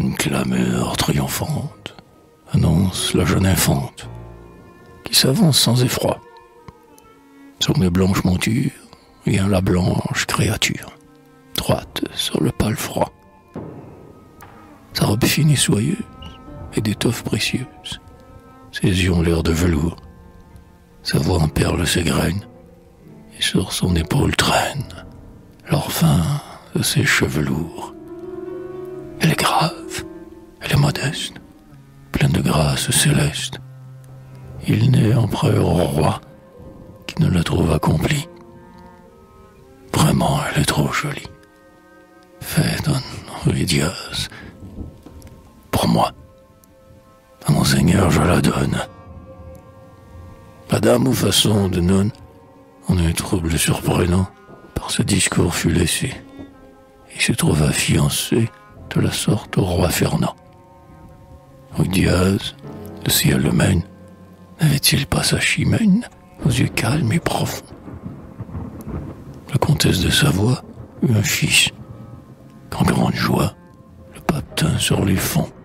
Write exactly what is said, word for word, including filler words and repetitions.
Une clameur triomphante annonce la jeune infante qui s'avance sans effroi. Sur mes blanches montures vient la blanche créature, droite sur le pâle froid. Sa robe fine et soyeuse et d'étoffe précieuse, ses yeux ont l'air de velours, sa voix en perles s'égrène, et sur son épaule traîne l'orphin de ses cheveux lourds. Elle est grave, elle est modeste, pleine de grâce céleste. Il n'est empereur au roi qui ne la trouve accomplie. Vraiment, elle est trop jolie. Fais don Rue Diaz. Pour moi, à mon Seigneur, je la donne. Madame ou façon de nonne, en un trouble surprenant, par ce discours fut laissé. Il se trouva fiancé de la sorte au roi Fernand. Rue Diaz, le ciel le mène, n'avait-il pas sa chimène aux yeux calmes et profonds? La comtesse de Savoie eut un fils, qu'en grande joie, le pape tint sur les fonds.